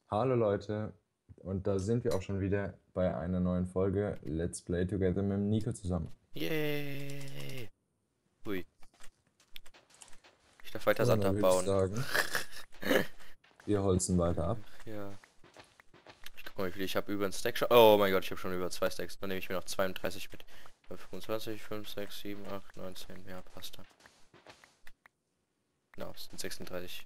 Hallo Leute, und da sind wir auch schon wieder bei einer neuen Folge Let's Play Together mit dem Nico zusammen. Yay! Hui, ich darf weiter So, und Sand dann würde ich abbauen. sagen, wir holzen weiter ab. Ach ja. Ich guck mal, wie viel ich habe über ein Stack schon. Oh mein Gott, ich habe schon über 2 Stacks. Dann nehme ich mir noch 32 mit. 25, 5, 6, 7, 8, 9, 10. Ja, passt dann. Genau, es sind 36.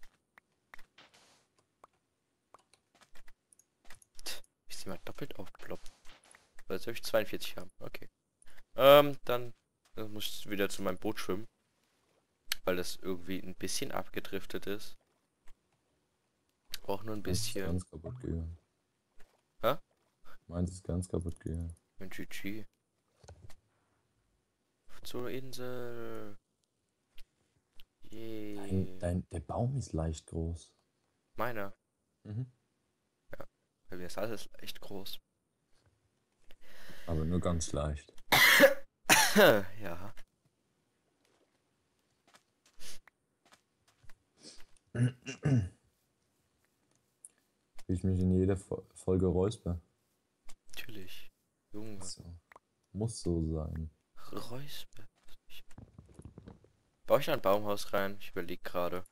Ich sehe mal doppelt aufploppen. Oder jetzt soll ich 42 haben. Okay. Dann muss ich wieder zu meinem Boot schwimmen. Weil das irgendwie ein bisschen abgedriftet ist. Auch nur ein Meins ist bisschen. ganz kaputt gegangen. Hä? Meins ist ganz kaputt gegangen. Ein GG. Zur Insel. Yay. Der Baum ist leicht groß. Meiner. Mhm. Ja. Bei mir ist alles echt groß. Aber nur ganz leicht. Ja. Wie ich mich in jeder Folge räusper. Natürlich. Junge. So. Muss so sein. Räusper. Baue ich da ein Baumhaus rein? Ich überlege gerade.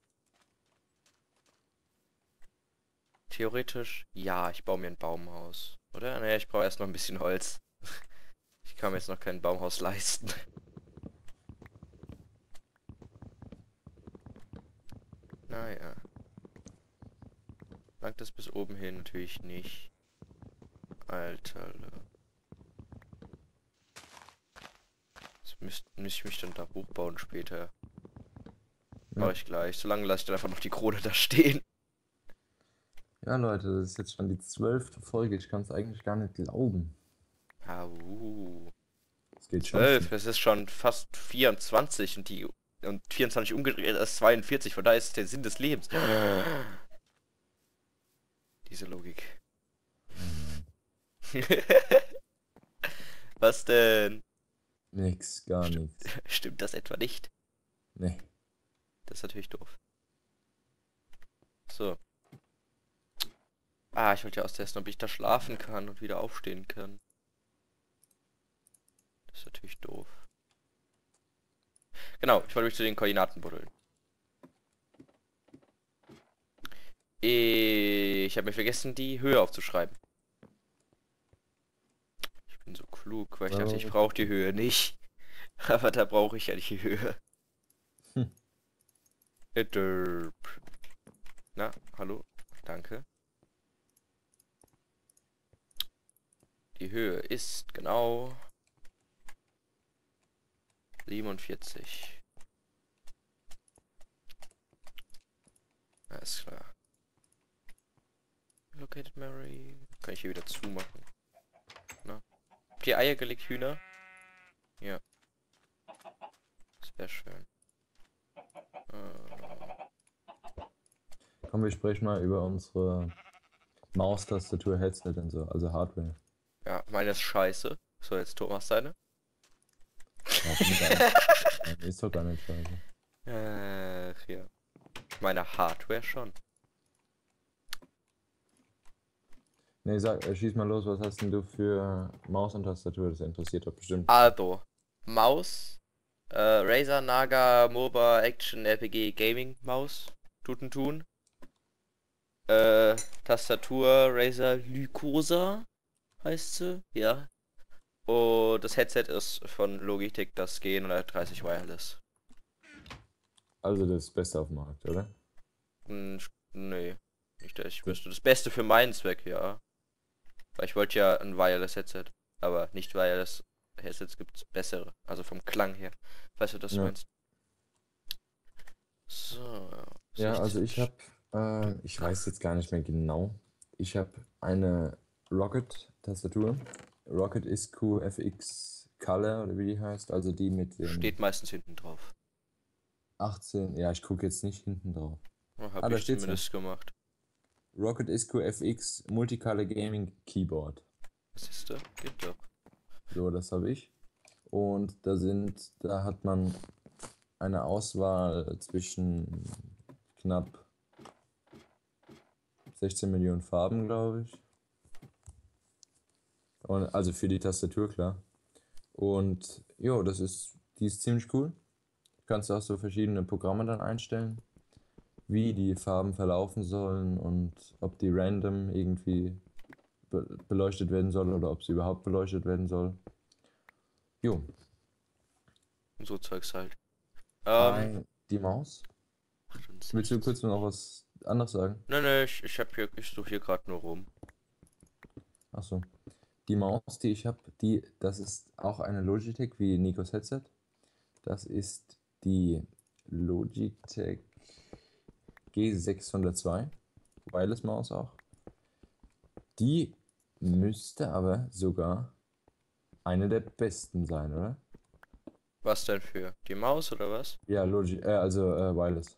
Theoretisch, ja, ich baue mir ein Baumhaus. Oder? Naja, ich brauche erst noch ein bisschen Holz. Ich kann mir jetzt noch kein Baumhaus leisten. Naja. Langt das bis oben hin? Natürlich nicht. Alter. Jetzt müsste ich mich dann da hochbauen später. Mache Ja. ich gleich. Solange lasse ich dann einfach noch die Krone da stehen. Ja, Leute, das ist jetzt schon die 12. Folge. Ich kann es eigentlich gar nicht glauben. Au. Es geht schon 12, schnell. es ist schon fast 24 und 24 umgedreht ist 42, von daher ist es der Sinn des Lebens. Diese Logik. Oh nein. Was denn? Nix, gar Stimmt, nichts. stimmt das etwa nicht? Nee. Das ist natürlich doof. So. Ah, ich wollte ja austesten, ob ich da schlafen kann und wieder aufstehen kann. Das ist natürlich doof. Genau, ich wollte mich zu den Koordinaten buddeln. Ich habe mir vergessen, die Höhe aufzuschreiben. Ich bin so klug, weil ich dachte, ich Well, brauche die Höhe nicht. Aber da brauche ich ja die Höhe. Derp. Na, hallo? Danke. Die Höhe ist genau 47. Alles klar. Located Mary. Kann ich hier wieder zumachen. Na? Habt ihr Eier gelegt, Hühner? Ja, sehr schön. komm, wir sprechen mal über unsere Maustastatur, Headset und so, also Hardware. Ja, meine ist scheiße. So, jetzt Thomas seine. Warum gar nicht? Meine ist doch gar nicht scheiße. Ja. Meine Hardware schon. Nee, sag, schieß mal los, was hast denn du für Maus und Tastatur? Das interessiert doch bestimmt. Also, Maus, Razer Naga MOBA Action RPG Gaming Maus. Tun. Tastatur Razer Lycosa heißt sie, ja. Und das Headset ist von Logitech das G930 Wireless. Also das Beste auf dem Markt, oder? Nee, nicht, dass ich Das, wüsste. Das Beste für meinen Zweck, ja. Weil ich wollte ja ein Wireless Headset. Aber nicht Wireless Headsets gibt's bessere. Also vom Klang her. Weißt du, was du ja. meinst? So, Ja, also 16. ich habe, ich weiß jetzt gar nicht mehr genau. Ich habe eine Rocket-Tastatur. Rocket ISQ FX Color oder wie die heißt. Also die mit den Steht meistens hinten drauf. 18. Ja, ich gucke jetzt nicht hinten drauf. Ah, Habe da ich steht's ja. zumindest gemacht. Rocket ISQ FX Multicolor Gaming Keyboard. Was ist da? Geht doch. So, das habe ich. Und da hat man eine Auswahl zwischen knapp 16 Millionen Farben, glaube ich. Und, also für die Tastatur, klar. Und jo, die ist ziemlich cool. Du kannst auch so verschiedene Programme dann einstellen, wie die Farben verlaufen sollen und ob die random irgendwie beleuchtet werden soll oder ob sie überhaupt beleuchtet werden soll. Jo, Und so Zeugs halt. die Maus. Willst du 68. kurz noch was anderes sagen? Ne, ich suche hier gerade nur rum. Achso. Die Maus, die ich habe, das ist auch eine Logitech wie Nikos Headset. Das ist die Logitech G602. Wireless Maus auch. Die müsste aber sogar eine der besten sein, oder? Was denn für? Die Maus oder was? Ja, Wireless.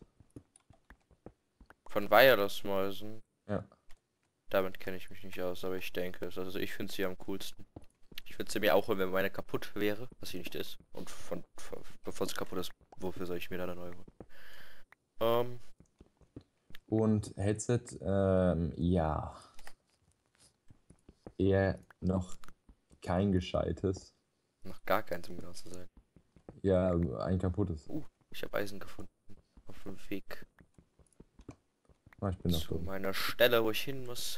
Von Wireless-Mäusen. Ja. Damit kenne ich mich nicht aus, aber ich denke es. Also ich finde sie am coolsten. Ich würde sie mir auch holen, wenn meine kaputt wäre, was sie nicht ist. Und bevor sie kaputt ist, wofür soll ich mir dann eine neue holen? Und Headset, ja, eher noch kein gescheites. Noch gar keins, um genau zu sein. Ja, ein kaputtes. Ich habe Eisen gefunden. Auf dem Weg Ah, ich bin noch zu drin. meiner Stelle, wo ich hin muss.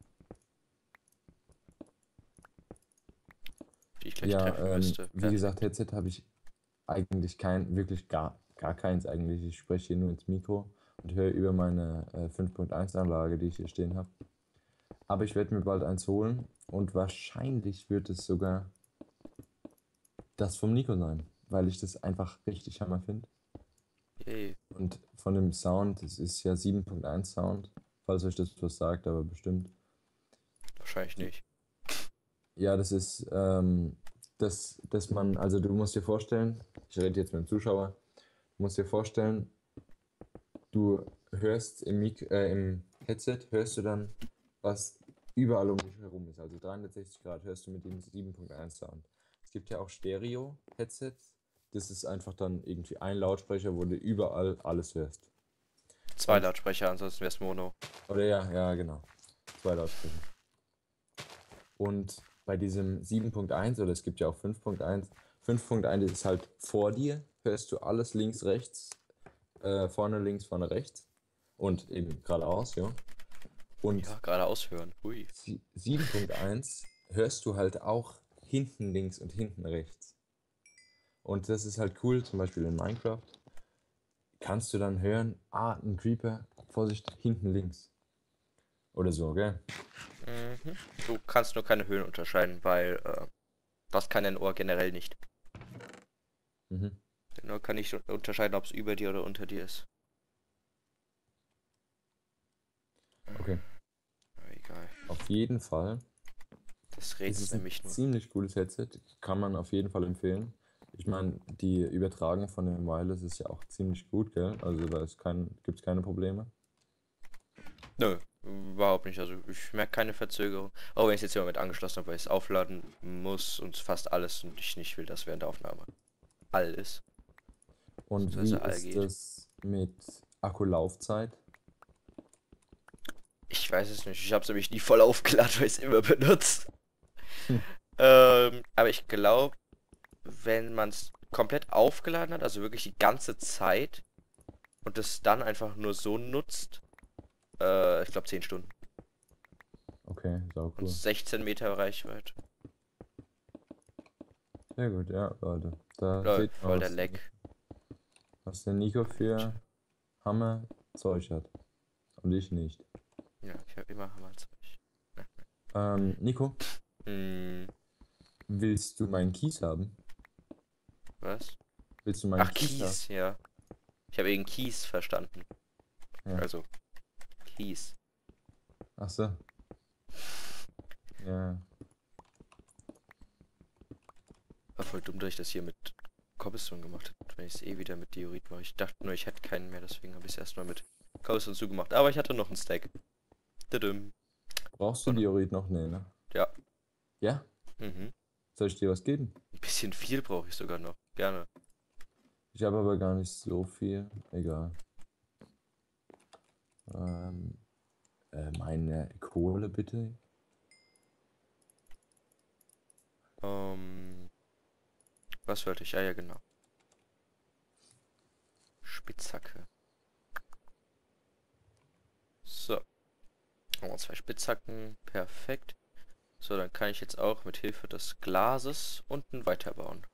Die ich gleich Ja, treffen müsste. wie gesagt, Headset habe ich eigentlich wirklich gar keins eigentlich. Ich spreche hier nur ins Mikro und höre über meine 5.1 Anlage, die ich hier stehen habe. Aber ich werde mir bald eins holen und wahrscheinlich wird es sogar das vom Nico sein, weil ich das einfach richtig Hammer finde. Yay. Und von dem Sound, es ist ja 7.1 Sound, falls euch das was sagt, aber bestimmt. Wahrscheinlich nicht. Ja, das ist, dass man, also du musst dir vorstellen, ich rede jetzt mit dem Zuschauer, du musst dir vorstellen, du hörst im Headset, hörst du dann, was überall um dich herum ist. Also 360 Grad hörst du mit dem 7.1 Sound. Es gibt ja auch Stereo-Headsets. Das ist einfach dann irgendwie ein Lautsprecher, wo du überall alles hörst. Zwei Und, Lautsprecher, ansonsten wäre es Mono. oder ja, genau. Zwei Lautsprecher. Und bei diesem 7.1 oder es gibt ja auch 5.1, 5.1 ist halt vor dir, hörst du alles links, rechts, vorne links, vorne rechts und eben geradeaus, ja. Und Ja, geradeaus hören. Hui. 7.1 hörst du halt auch hinten links und hinten rechts. Und das ist halt cool, zum Beispiel in Minecraft. Kannst du dann hören, ein Creeper, Vorsicht, hinten links. Oder so, gell? Mhm. Du kannst nur keine Höhen unterscheiden, weil das kann dein Ohr generell nicht. Mhm. Dein Ohr kann nicht unterscheiden, ob es über dir oder unter dir ist. Okay. Aber egal. Auf jeden Fall. Das Es redet ist ein nämlich nur. ziemlich cooles Headset, kann man auf jeden Fall empfehlen. Ich meine, die Übertragung von dem Wireless ist ja auch ziemlich gut, gell? Also da gibt es keine Probleme. Nö, überhaupt nicht. Also ich merke keine Verzögerung. Auch wenn ich es jetzt hier mit angeschlossen habe, weil ich es aufladen muss und fast alles und ich nicht will, dass während der Aufnahme alles. Und wie Beziehungsweise all ist geht. das mit Akkulaufzeit? Ich weiß es nicht. Ich habe es nämlich nie voll aufgeladen, weil ich es immer benutzt. Hm. Aber ich glaube, wenn man es komplett aufgeladen hat, also wirklich die ganze Zeit und es dann einfach nur so nutzt, ich glaube 10 Stunden Okay, sau und cool. 16 Meter Reichweite. Sehr gut, ja, Leute. Da Lol, seht ihr voll mal, der Lag. was der Nico für Hammer Zeug hat. Und ich nicht. Ja, ich habe immer Hammerzeug. Nico, Hm, willst du meinen Kies haben? was? Willst du meinen Ach, Kies haben? Kies, ja. Ich habe eben Kies verstanden. Ja. Also, Kies. Ach so. Ja. War voll dumm, dass ich das hier mit Cobblestone gemacht habe, wenn ich es eh wieder mit Diorit mache. Ich dachte nur, ich hätte keinen mehr, deswegen habe ich es erstmal mit Cobblestone zugemacht. Aber ich hatte noch einen Stack. Tudum. Brauchst du Und, Diorit noch? Nee, ne? ja. Ja? Mhm. Soll ich dir was geben? Ein bisschen viel brauche ich sogar noch. Gerne. Ich habe aber gar nicht so viel. Egal. Meine Kohle bitte. Was wollte ich? Ah ja, genau. Spitzhacke. So. Haben wir 2 Spitzhacken. Perfekt. So, dann kann ich jetzt auch mit Hilfe des Glases unten weiterbauen.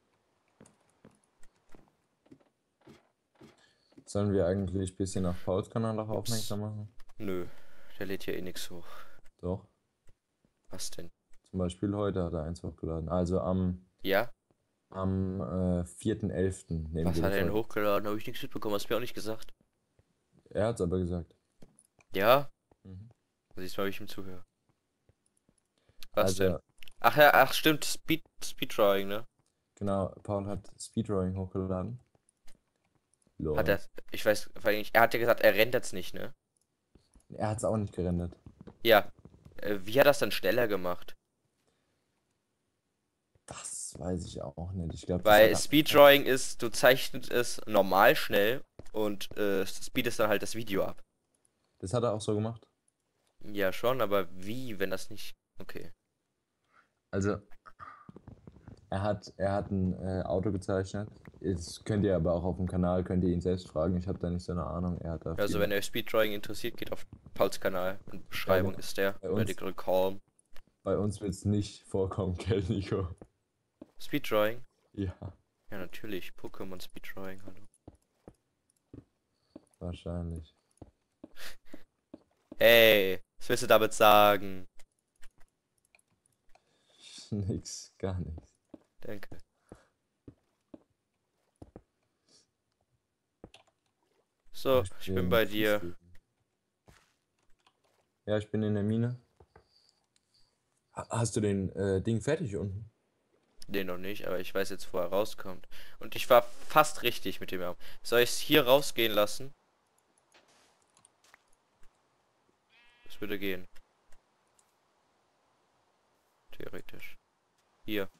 Sollen wir eigentlich ein bisschen auf Pauls Kanal auch Ups. aufmerksam machen? Nö, der lädt hier eh nichts hoch. Doch. Was denn? Zum Beispiel heute hat er eins hochgeladen. Also Ja? am 4.11. nehmen Was wir hat die er denn Folge. hochgeladen? Habe ich nichts mitbekommen, hast du mir auch nicht gesagt. Er hat es aber gesagt. Ja? Mhm. Siehst du mal, wie ich ihm zuhöre. Was denn? Also, Ach ja, ach stimmt, Speeddrawing, ne? genau, Paul hat Speedrowing hochgeladen. Hat er, Los. ich weiß, er hat ja gesagt, er rendert's nicht, ne? Er hat es auch nicht gerendert. Ja. Wie hat er das dann schneller gemacht? Das weiß ich auch nicht. Ich glaube, das hat Weil er. Speeddrawing ist, du zeichnest es normal schnell und speedest dann halt das Video ab. Das hat er auch so gemacht. Ja, schon, aber wie, wenn das nicht. Okay. Also, er hat ein Auto gezeichnet. Das könnt ihr aber auch auf dem Kanal, könnt ihr ihn selbst fragen. Ich habe da nicht so eine Ahnung. Er hat da Also, wenn viel. euch Speeddrawing interessiert, geht auf Pauls Kanal. In Ja, Beschreibung genau. ist der. Bei uns, Radical Calm. bei uns wird es nicht vorkommen, gell, Nico? Speeddrawing? Ja, Ja, natürlich. Pokémon Speeddrawing, hallo. wahrscheinlich. Hey, was willst du damit sagen? Nix, gar nichts. Danke. So, ich bin bei dir. Ja, ich bin in der Mine. Hast du den Ding fertig unten? Nee, noch nicht, aber ich weiß jetzt, wo er rauskommt. Und ich war fast richtig mit dem Arm. Soll ich es hier rausgehen lassen? Das würde gehen. Theoretisch. Hier.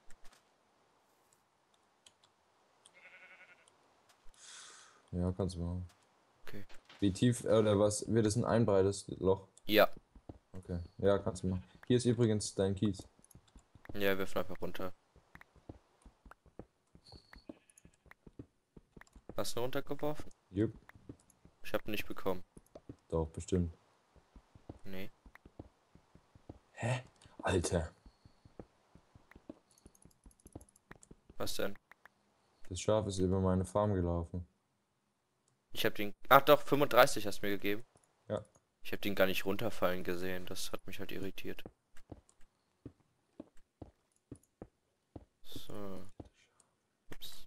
Ja, kannst du machen. Okay. Wie tief, oder was, wird es ein breites Loch? Ja. Okay, ja, kannst du machen. Hier ist übrigens dein Kies. Ja, wirf einfach runter. Hast du runtergeworfen? Jupp, Ich habe nicht bekommen. doch, bestimmt. Nee. Hä? Alter, Was denn? das Schaf ist über meine Farm gelaufen. Ich habe den. Ach doch, 35 hast du mir gegeben. Ja. Ich habe den gar nicht runterfallen gesehen. Das hat mich halt irritiert. So. Ups.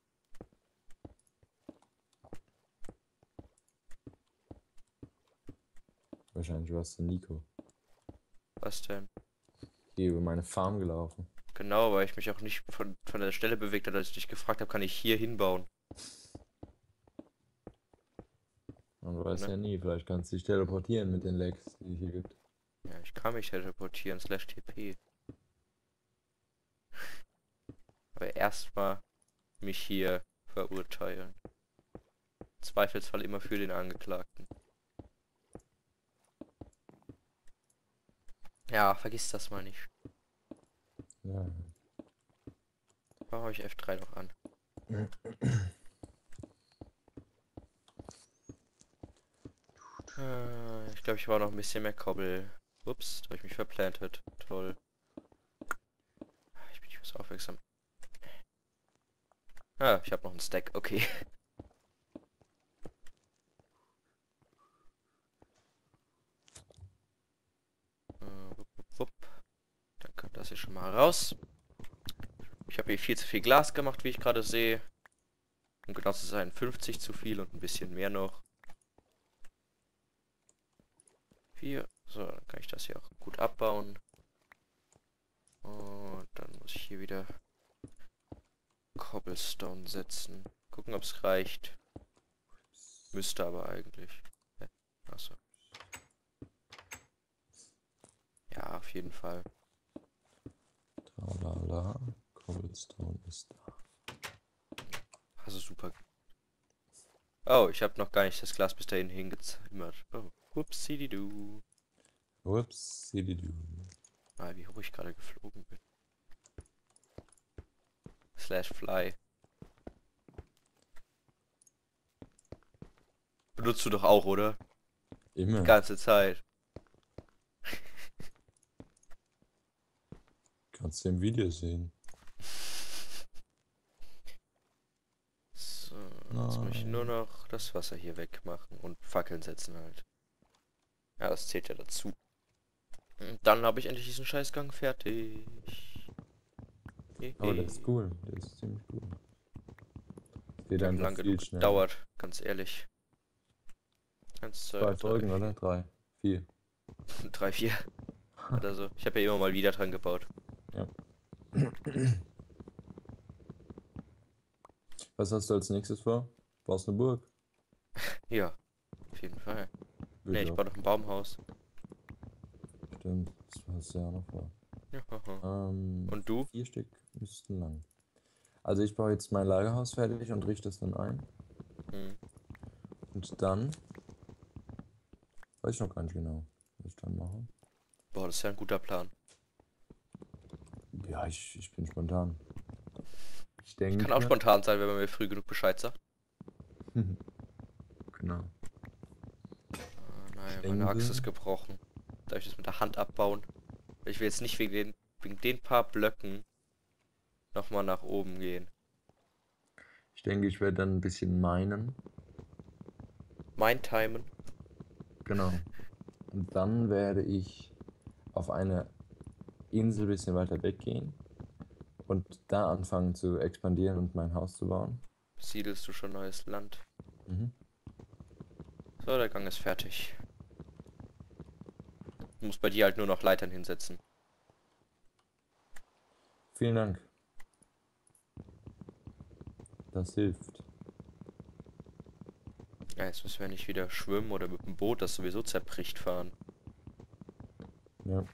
Wahrscheinlich war es der Nico. Was denn? Hier über meine Farm gelaufen. Genau, weil ich mich auch nicht von der Stelle bewegt habe, als ich dich gefragt habe, kann ich hier hinbauen? Man weiß Ne? ja nie, vielleicht kannst du dich teleportieren mit den Lags, die es hier gibt. Ja, ich kann mich teleportieren, /TP. Aber erstmal mich hier verurteilen. Zweifelsfall immer für den Angeklagten. Ja, vergiss das mal nicht. Ja. Baue ich F3 noch an. Ich glaube, ich brauche noch ein bisschen mehr Kobbel. Ups, da habe ich mich verplantet. Toll. Ich bin nicht mehr so aufmerksam. Ah, ich habe noch einen Stack. Okay. Wupp. Dann kommt das hier schon mal raus. Ich habe hier viel zu viel Glas gemacht, wie ich gerade sehe. Um genau zu sein, 50 zu viel und ein bisschen mehr noch. 4. So, dann kann ich das hier auch gut abbauen. Und dann muss ich hier wieder Cobblestone setzen. Gucken, ob es reicht. Müsste aber eigentlich. Achso. Ja, auf jeden Fall. Tralala, Cobblestone ist da. Also super. Oh, ich habe noch gar nicht das Glas bis dahin hingezimmert. Oh. Whoopsie-du. Ups, du. Ah, wie hoch ich gerade geflogen bin. /fly. Benutzt du doch auch, oder? Die Immer. ganze Zeit. Kannst du im Video sehen. So, jetzt muss ich nur noch das Wasser hier wegmachen und Fackeln setzen halt. Ja, das zählt ja dazu. Und dann habe ich endlich diesen Scheißgang fertig. Aber der ist cool. Der ist ziemlich cool. Es geht Hat einfach lang viel genug schneller. gedauert, ganz ehrlich. 1, 2, 2 Folgen, oder? 3, 4. 3, 4. Oder so. Ich habe ja immer mal wieder dran gebaut. Ja. Was hast du als nächstes vor? Baust eine Burg? Ja, auf jeden Fall. Will Ne, ich ich auch. baue noch ein Baumhaus. Stimmt, das hast du ja auch noch vor. Ja. Und du? 4 Stück müssten lang. Also ich baue jetzt mein Lagerhaus fertig und richte es dann ein. Hm. Und dann weiß ich noch gar nicht genau, was ich dann mache. Boah, das ist ja ein guter Plan. Ja, ich bin spontan. Ich Kann auch denke. spontan sein, wenn man mir früh genug Bescheid sagt. Genau. Naja, Ich meine Axt ist denke. gebrochen. Darf ich das mit der Hand abbauen? Ich will jetzt nicht wegen den paar Blöcken nochmal nach oben gehen. Ich denke, ich werde dann ein bisschen minen. Mein Timen. Genau. Und dann werde ich auf eine Insel ein bisschen weiter weggehen und da anfangen zu expandieren und mein Haus zu bauen. Siedelst du schon neues Land? Mhm. So, der Gang ist fertig. Du musst bei dir halt nur noch Leitern hinsetzen. Vielen Dank. Das hilft. Ja, jetzt müssen wir nicht wieder schwimmen oder mit dem Boot, das sowieso zerbricht, fahren. Ja.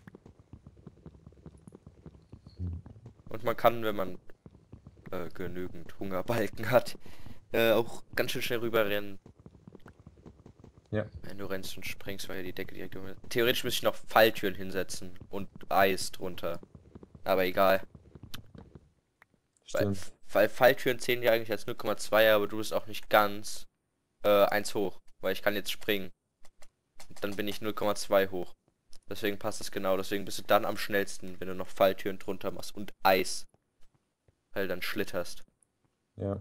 Und man kann, wenn man genügend Hungerbalken hat, auch ganz schön schnell rüberrennen. Ja. Wenn du rennst und springst, weil ja die Decke direkt um. Theoretisch müsste ich noch Falltüren hinsetzen und Eis drunter. Aber egal. Stimmt. Weil Falltüren zählen ja eigentlich als 0,2, aber du bist auch nicht ganz 1 hoch. Weil ich kann jetzt springen. Und dann bin ich 0,2 hoch. Deswegen passt es genau. Deswegen bist du dann am schnellsten, wenn du noch Falltüren drunter machst und Eis. Weil dann schlitterst. Ja.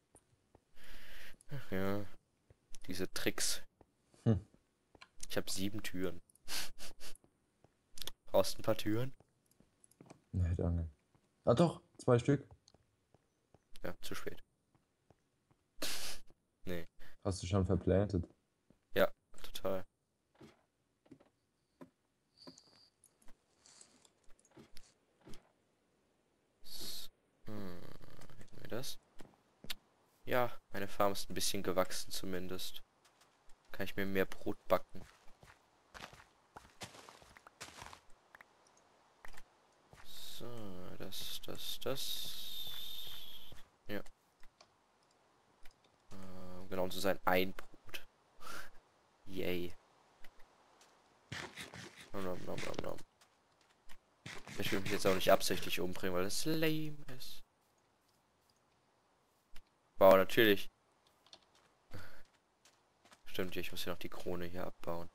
Ach ja. Diese Tricks. Ich habe 7 Türen. Brauchst ein paar Türen? Nee, danke. Ah doch, 2 Stück. Ja, zu spät. Nee. Hast du schon verplantet? Ja, total. Hätten wir das? Ja, meine Farm ist ein bisschen gewachsen zumindest. Kann ich mir mehr Brot backen. So, das. Ja. Genau zu sein, ein Brot. Yay. Nom, nom, nom, nom. Ich will mich jetzt auch nicht absichtlich umbringen, weil das lame ist. Wow, natürlich. Stimmt, ich muss hier noch die Krone hier abbauen.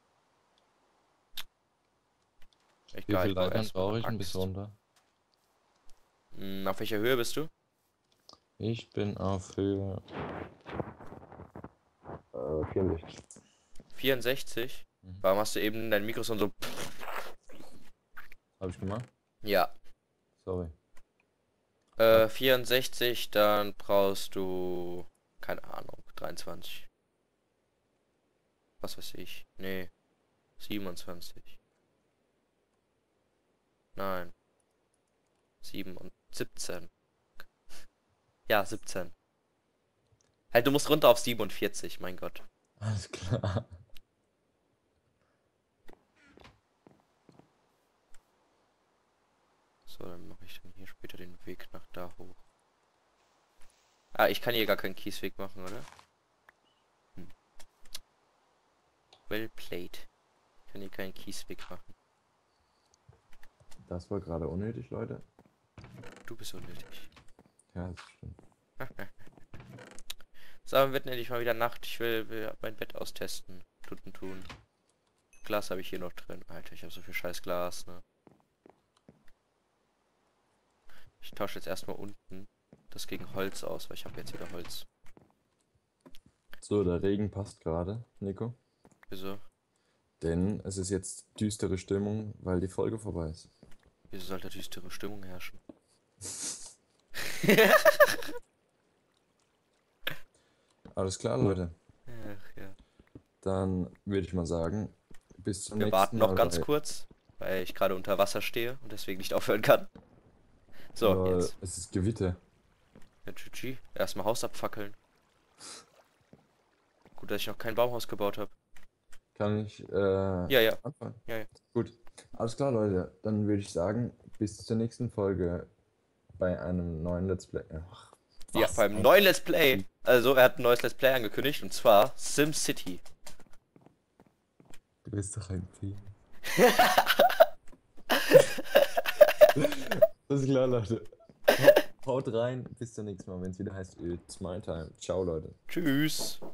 Wie viele Ich baue Leitern erst mal brauche eine ich denn bis Axt. runter? Auf welcher Höhe bist du? Ich bin auf Höhe 64. 64? Mhm. Warum hast du eben dein Mikrofon so... Habe ich gemacht? Ja. Sorry. 64, dann brauchst du... Keine Ahnung, 23. Was weiß ich. Nee. 27. Nein. 7 und 17. Ja, 17. Halt, du musst runter auf 47, mein Gott. Alles klar. So, dann mache ich dann hier später den Weg nach da hoch. Ah, ich kann hier gar keinen Kiesweg machen, oder? Well played. Ich kann hier keinen Kiesweg machen. Das war gerade unnötig, Leute. Du bist unnötig. Ja, das stimmt. So, wir wird endlich mal wieder Nacht. Ich will mein Bett austesten. Tun. Glas habe ich hier noch drin. Alter, ich habe so viel scheiß Glas, ne? Ich tausche jetzt erstmal unten das gegen Holz aus, weil ich habe jetzt wieder Holz. So, der Regen passt gerade, Nico. Wieso? Denn es ist jetzt düstere Stimmung, weil die Folge vorbei ist. Wieso sollte düstere Stimmung herrschen? Alles klar, Leute. Ach ja. Dann würde ich mal sagen, bis zum Wir nächsten warten noch Mal ganz bei- kurz, weil ich gerade unter Wasser stehe und deswegen nicht aufhören kann. So, jetzt. Es ist Gewitter. Ja, GG. Erstmal Haus abfackeln. Gut, dass ich noch kein Baumhaus gebaut habe. Kann ich Ja. anfangen? Ja. Gut. Alles klar, Leute. Dann würde ich sagen, bis zur nächsten Folge bei einem neuen Let's Play. Ach, Ja, was? beim neuen Let's Play. Also, er hat ein neues Let's Play angekündigt und zwar SimCity. Du bist doch ein Team. Alles klar, Leute. Haut rein. Bis zum nächsten Mal, wenn es wieder heißt It's My Time. Ciao, Leute. Tschüss.